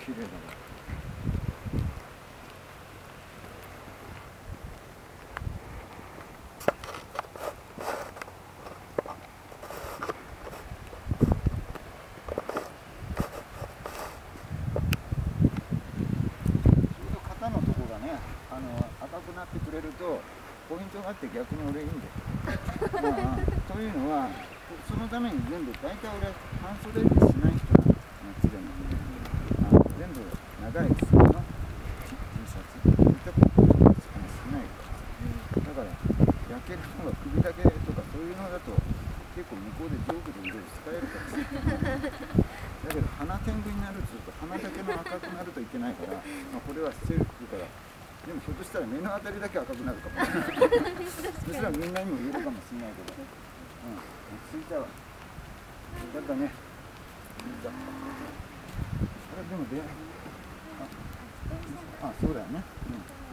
綺麗だね。肩のとこがね、赤くなってくれるとポイントがあって逆に俺いいんだよ。まあ、というのはそのために全部大体俺半袖にしない人なの。夏でも全部長い袖の T シャツそういったことしないから、だから焼けるのが首だけとかそういうのだと結構向こうでジョークでいろいろ使えるからさだけど鼻天狗になると鼻だけの赤くなるといけないから、これはセルフからでもひょっとしたら目の当たりだけ赤くなるかもしれないそしたらみんなにも言えるかもしれないけど、着いたわ。よかったね。あれでもそうだよね。